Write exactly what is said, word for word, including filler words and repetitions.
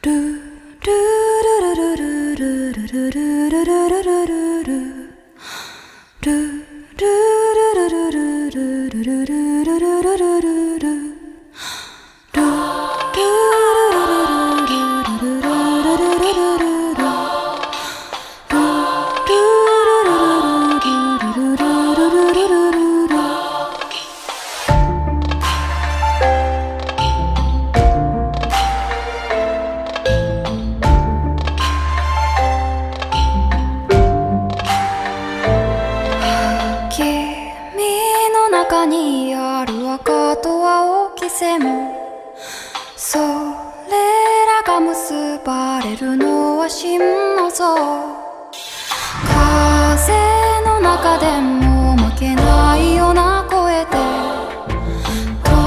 中にある赤と青き線、それらが結ばれるのは真の像。風の中でも負けないような